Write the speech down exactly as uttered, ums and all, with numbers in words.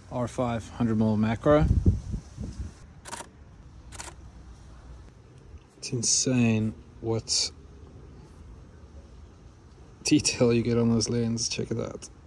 R five one hundred mil macro. It's insane what detail you get on those lens. Check it out.